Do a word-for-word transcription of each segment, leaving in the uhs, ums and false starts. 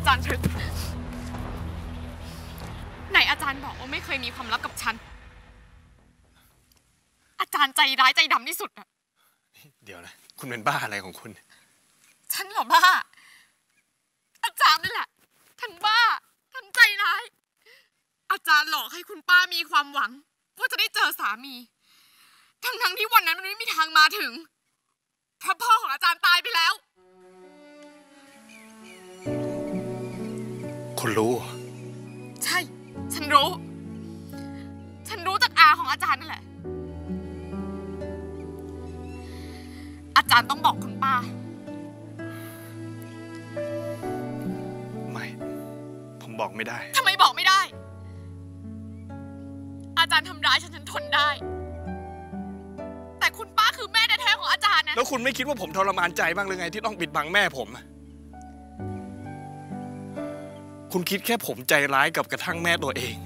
จารย์ทึกไหนอาจารย์บอกว่าไม่เคยมีความลับกับฉันอาจารย์ใจร้ายใจดำที่สุดอะเดี๋ยวนะคุณเป็นบ้าอะไรของคุณฉันเหรอบ้าอาจารย์นั่นแหละท่านบ้าท่านใจร้ายอาจารย์หลอกให้คุณป้ามีความหวังว่าจะได้เจอสามีทั้งทั้งที่วันนั้นมันไม่มีทางมาถึงเพราะพ่อของอาจารย์ตายไปแล้วคุณรู้ใช่ฉันรู้ฉันรู้จากอาของอาจารย์นั่นแหละอาจารย์ต้องบอกคุณป้าไม่ผมบอกไม่ได้ทำไมบอกไม่ได้อาจารย์ทำร้ายฉันฉันทนได้แต่คุณป้าคือแม่แท้ๆของอาจารย์นะแล้วคุณไม่คิดว่าผมทรมานใจบ้างหรือไงที่ต้องปิดบังแม่ผมคุณคิดแค่ผมใจร้ายกับกระทั่งแม่ตัวเอง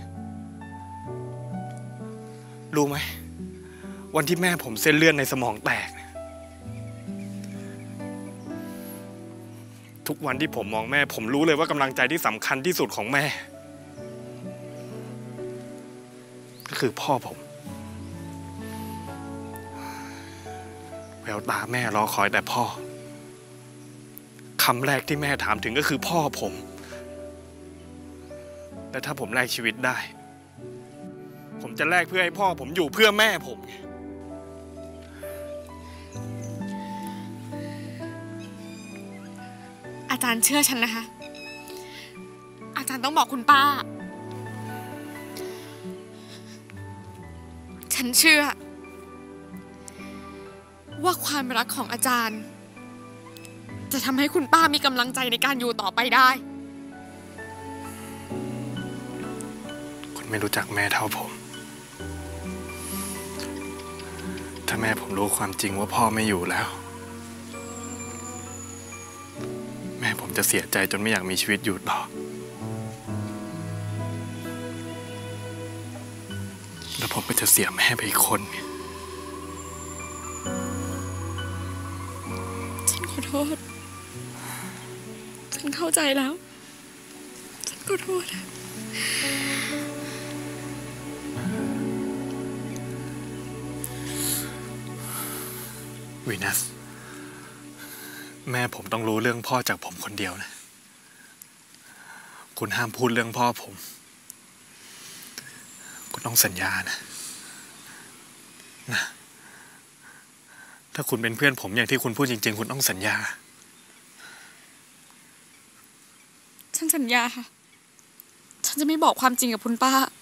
รู้ไหมวันที่แม่ผมเส้นเลือดในสมองแตกทุกวันที่ผมมองแม่ผมรู้เลยว่ากำลังใจที่สำคัญที่สุดของแม่ก็คือพ่อผมแววตาแม่รอคอยแต่พ่อคำแรกที่แม่ถามถึงก็คือพ่อผมและถ้าผมแลกชีวิตได้ผมจะแลกเพื่อให้พ่อผมอยู่เพื่อแม่ผมอาจารย์เชื่อฉันนะคะอาจารย์ต้องบอกคุณป้าฉันเชื่อว่าความรักของอาจารย์จะทำให้คุณป้ามีกำลังใจในการอยู่ต่อไปได้คุณไม่รู้จักแม่เท่าผมถ้าแม่ผมรู้ความจริงว่าพ่อไม่อยู่แล้วแม่ผมจะเสียใจจนไม่อยากมีชีวิตอยู่ต่อแล้วผมก็จะเสียแม่ไปอีกคนฉันขอโทษฉันเข้าใจแล้วฉันขอโทษวีนัสแม่ผมต้องรู้เรื่องพ่อจากผมคนเดียวนะคุณห้ามพูดเรื่องพ่อผมคุณต้องสัญญานะนะถ้าคุณเป็นเพื่อนผมอย่างที่คุณพูดจริงๆคุณต้องสัญญาฉันสัญญาค่ะฉันจะไม่บอกความจริงกับคุณป้า